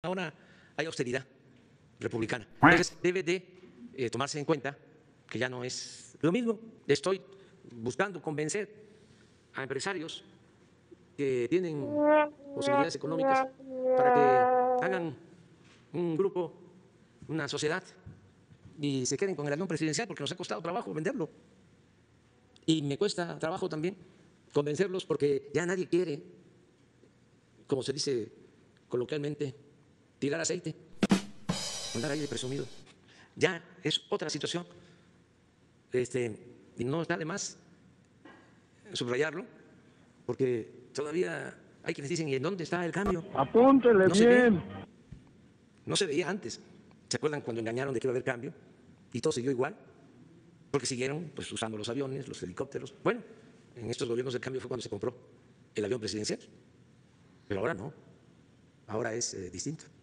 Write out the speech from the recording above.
Ahora hay austeridad republicana. Entonces debe de tomarse en cuenta que ya no es lo mismo. Estoy buscando convencer a empresarios que tienen posibilidades económicas para que hagan un grupo, una sociedad y se queden con el avión presidencial porque nos ha costado trabajo venderlo. Y me cuesta trabajo también convencerlos porque ya nadie quiere, como se dice coloquialmente, tirar aceite, andar ahí de presumido. Ya es otra situación. Y no está de más subrayarlo, porque todavía hay quienes dicen, ¿y en dónde está el cambio? Apúntele No se bien. ve, no se veía antes. ¿Se acuerdan cuando engañaron de que iba a haber cambio? Y todo siguió igual, porque siguieron pues, usando los aviones, los helicópteros. Bueno, en estos gobiernos del cambio fue cuando se compró el avión presidencial, pero ahora no, ahora es distinto.